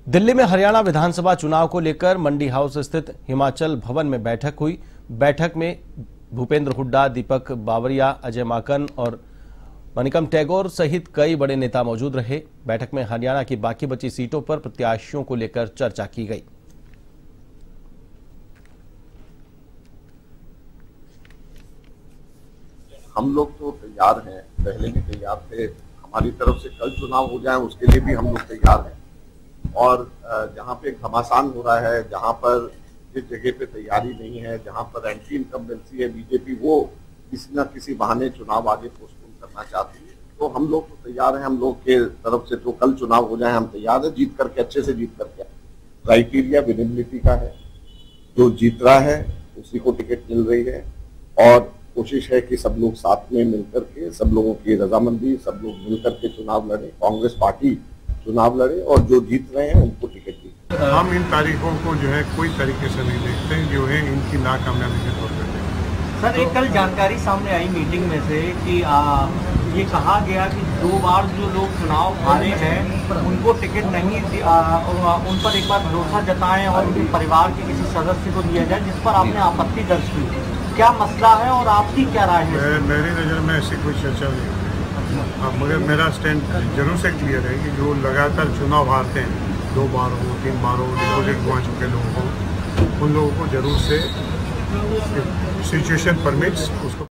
दिल्ली में हरियाणा विधानसभा चुनाव को लेकर मंडी हाउस स्थित हिमाचल भवन में बैठक हुई। बैठक में भूपेंद्र हुड्डा, दीपक बावरिया, अजय माकन और मनिकम टैगोर सहित कई बड़े नेता मौजूद रहे। बैठक में हरियाणा की बाकी बची सीटों पर प्रत्याशियों को लेकर चर्चा की गई। हम लोग तो तैयार हैं, पहले भी तैयार थे। हमारी तरफ से कल चुनाव हो जाए उसके लिए भी हम लोग तैयार हैं। और जहां पे घमासान हो रहा है, जहां पर जिस जगह पे तैयारी नहीं है, जहां पर एंटी इनकम्बेंसी है बीजेपी, वो किसी न किसी बहाने चुनाव आगे पोस्टपोन करना चाहती है। तो हम लोग तो तैयार हैं। हम लोग के तरफ से तो कल चुनाव हो जाए हम तैयार है, जीत करके अच्छे से जीत करके। क्राइटेरिया विजिबिलिटी का है, जो जीत रहा है उसी को टिकट मिल रही है। और कोशिश है कि सब लोग साथ में मिलकर के, सब लोगों की रजामंदी, सब लोग मिलकर के चुनाव लड़े, कांग्रेस पार्टी चुनाव लड़े और जो जीत रहे हैं उनको टिकट दी। हम इन तारीखों को जो है कोई तरीके से नहीं देखते, जो है इनकी नाकामयाबी के तौर पर। सर, एक कल जानकारी सामने आई मीटिंग में से कि ये कहा गया कि 2 बार जो लोग चुनाव हारे हैं उनको टिकट नहीं, उन पर एक बार भरोसा जताएं और उनके परिवार के किसी सदस्य को दिया जाए, जिस पर आपने आपत्ति दर्ज की। क्या मसला है और आपकी क्या राय है? मेरी नज़र में ऐसी कोई चर्चा नहीं। मगर मेरा स्टैंड जरूर से क्लियर है कि जो लगातार चुनाव हारते हैं, 2 बार हो, 3 बार हो, डिपॉजिट गंवा चुके लोगों को, उन लोगों को जरूर से सिचुएशन परमिट्स उसको